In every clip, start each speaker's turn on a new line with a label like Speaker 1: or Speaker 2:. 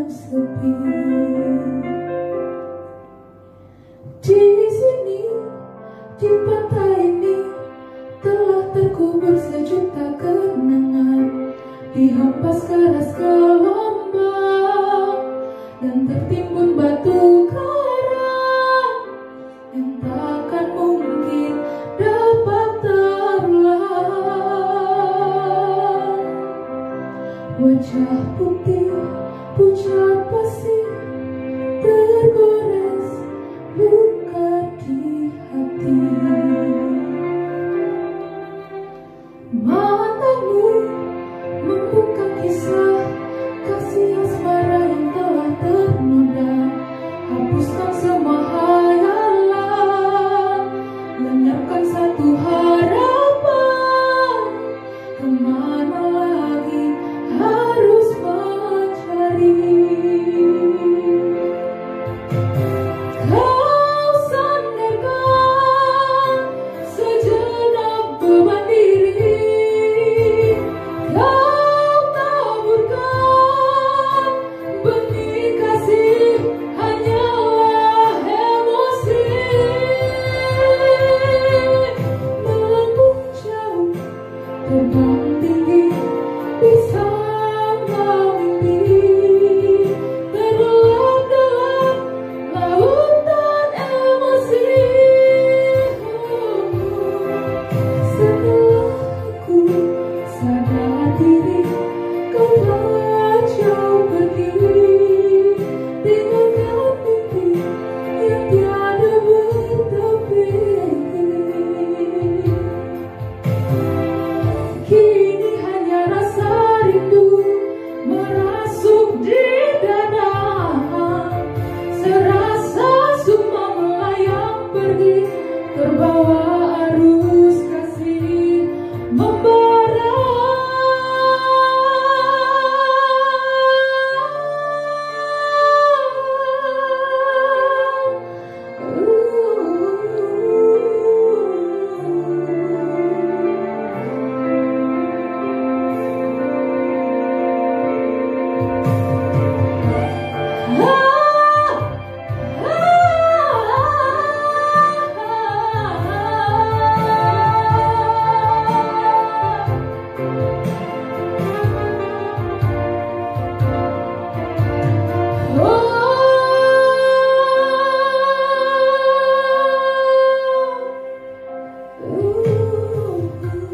Speaker 1: sepi. Di sini, di pantai ini, telah terkubur sejuta kenangan, dihempas keras ke gelombang dan tertimbun batu karang yang takkan mungkin dapat terulang. Wajah putih pucat pasir tergores luka di hati. Matamu membuka kisah kasih asmara yang telah ternoda. Hapuskan semua hayalan, lenyapkan satu harapan. Kemana lagi harus mencari? Kau sandarkan sejenak beban diri, kau taburkan benih kasih hanyalah emosi. Melambung jauh, terbang tinggi, bersama mimpi, terlelap dalam lautan emosi. Setelah ku sadar diri, kau telah jauh pergi, tinggalkan mimpi yang tiada bertepi. Kini hanya rasa rindu merasuk di dada, serasa semua melayang pergi, terbawa arus kasih membara.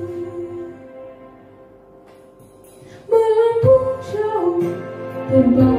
Speaker 1: Melambung jauh, terbang